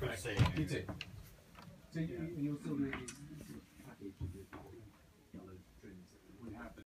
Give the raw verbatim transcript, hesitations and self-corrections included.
saying. You did. So you, you also really package with